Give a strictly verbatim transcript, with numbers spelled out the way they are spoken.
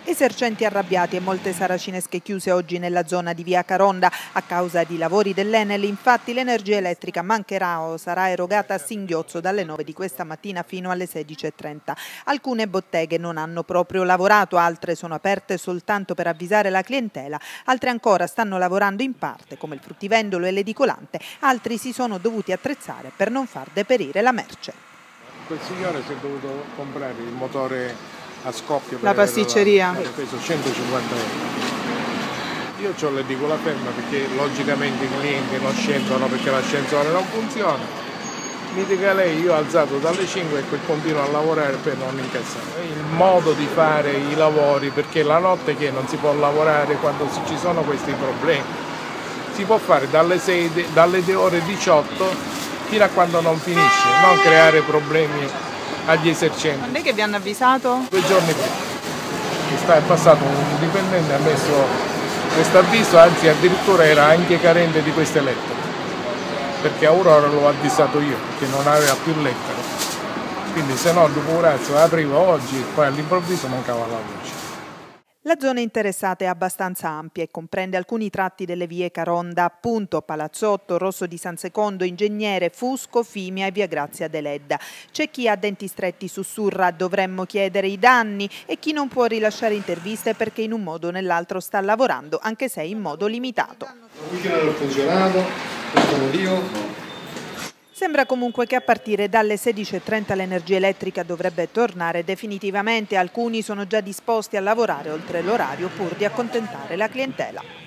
Esercenti arrabbiati e molte saracinesche chiuse oggi nella zona di via Caronda. A causa di lavori dell'Enel, infatti, l'energia elettrica mancherà o sarà erogata a singhiozzo dalle nove di questa mattina fino alle sedici e trenta. Alcune botteghe non hanno proprio lavorato, altre sono aperte soltanto per avvisare la clientela, altre ancora stanno lavorando in parte, come il fruttivendolo e l'edicolante, altri si sono dovuti attrezzare per non far deperire la merce. Quel signore si è dovuto comprare il motore a scoppio per la pasticceria ha speso centocinquanta euro. Io ho l'edicola ferma perché logicamente i clienti non scendono perché l'ascensore non funziona. Mi dica lei, io ho alzato dalle cinque e continuo a lavorare per non incassare. È il modo di fare i lavori, perché la notte che non si può lavorare quando ci sono questi problemi. Si può fare dalle, sei, dalle ore diciotto fino a quando non finisce, non creare problemi agli esercenti. Quando è che vi hanno avvisato? Due giorni prima. È passato un dipendente, ha messo questo avviso, anzi addirittura era anche carente di queste lettere, perché Aurora l'ho avvisato io, che non aveva più lettere. Quindi se no dopo un razzo aprivo oggi, poi all'improvviso mancava la luce. La zona interessata è abbastanza ampia e comprende alcuni tratti delle vie Caronda, appunto, Palazzotto, Rosso di San Secondo, Ingegnere, Fusco, Fimia e via Grazia Deledda. C'è chi a denti stretti sussurra dovremmo chiedere i danni e chi non può rilasciare interviste perché in un modo o nell'altro sta lavorando, anche se in modo limitato. Il wifi non ha funzionato, questo motivo. Sembra comunque che a partire dalle sedici e trenta l'energia elettrica dovrebbe tornare definitivamente. Alcuni sono già disposti a lavorare oltre l'orario pur di accontentare la clientela.